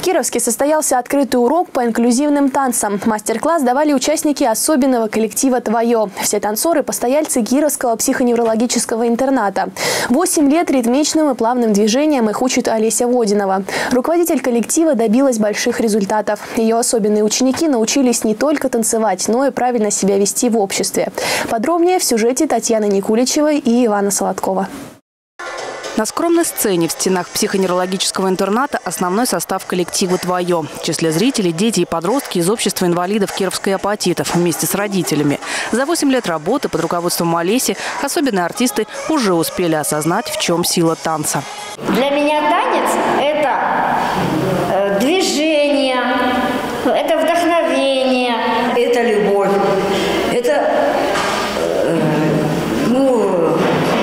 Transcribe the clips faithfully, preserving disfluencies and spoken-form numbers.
Кировске состоялся открытый урок по инклюзивным танцам. Мастер-класс давали участники особенного коллектива «Твое». Все танцоры – постояльцы Кировского психоневрологического интерната. Восемь лет ритмичным и плавным движением их учит Олеся Водинова. Руководитель коллектива добилась больших результатов. Ее особенные ученики научились не только танцевать, но и правильно себя вести в обществе. Подробнее в сюжете Татьяны Никуличевой и Ивана Солодкова. На скромной сцене в стенах психоневрологического интерната основной состав коллектива «Твое». В числе зрителей – дети и подростки из общества инвалидов Кировской апатитов вместе с родителями. За восемь лет работы под руководством Олеси особенные артисты уже успели осознать, в чем сила танца. Для меня танец – это э, движение, это вдохновение, это любовь, это э, ну,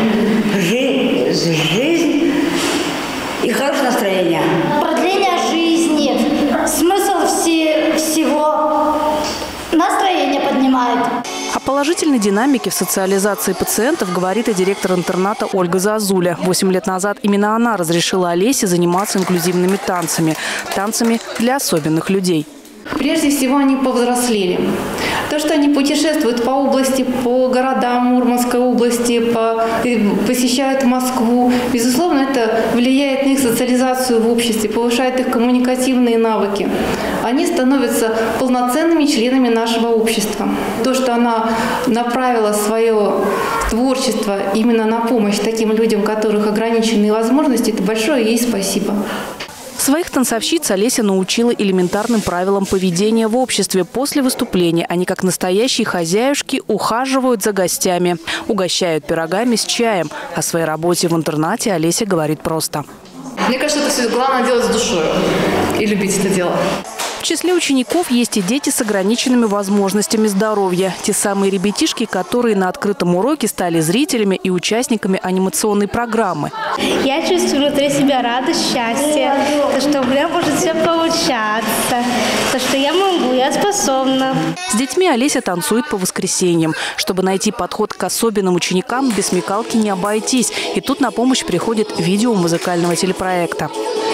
жизнь, жизнь и хорошее настроение. продление жизни, смысл все, всего, настроение поднимает. О положительной динамике в социализации пациентов говорит и директор интерната Ольга Зазуля. Восемь лет назад именно она разрешила Олесе заниматься инклюзивными танцами. Танцами для особенных людей. Прежде всего, они повзрослели. То, что они путешествуют по области, по городам Мурманской области, по, посещают Москву, безусловно, это влияет на их социализацию в обществе, повышает их коммуникативные навыки. Они становятся полноценными членами нашего общества. То, что она направила свое творчество именно на помощь таким людям, у которых ограниченные возможности, это большое ей спасибо. Своих танцовщиц Олеся научила элементарным правилам поведения в обществе. После выступления они, как настоящие хозяюшки, ухаживают за гостями, угощают пирогами с чаем. О своей работе в интернате Олеся говорит просто. Мне кажется, это все главное делать с душой и любить это дело. В числе учеников есть и дети с ограниченными возможностями здоровья. Те самые ребятишки, которые на открытом уроке стали зрителями и участниками анимационной программы. Я чувствую внутри себя радость, счастье, то, что у меня может все получаться, то, что я могу, я способна. С детьми Олеся танцует по воскресеньям. Чтобы найти подход к особенным ученикам, без смекалки не обойтись. И тут на помощь приходит видео музыкального телепроекта.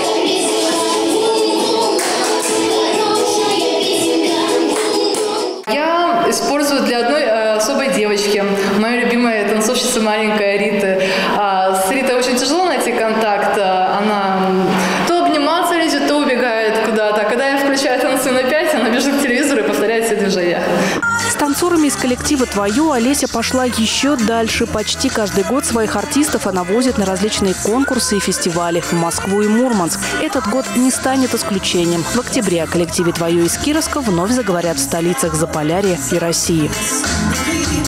Использую для одной э, особой девочки, моей любимой танцовщицы маленькая Риты. А, с Ритой очень тяжело найти контакт. Она то обниматься лезет, то убегает куда-то. Когда я включаю танцы на пять, она бежит к телевизору и повторяет все движения. С танцорами из коллектива «Твое» Олеся пошла еще дальше. Почти каждый год своих артистов она возит на различные конкурсы и фестивали в Москву и Мурманск. Этот год не станет исключением. В октябре о коллективе «Твое» из Кировска вновь заговорят в столицах Заполярья и России.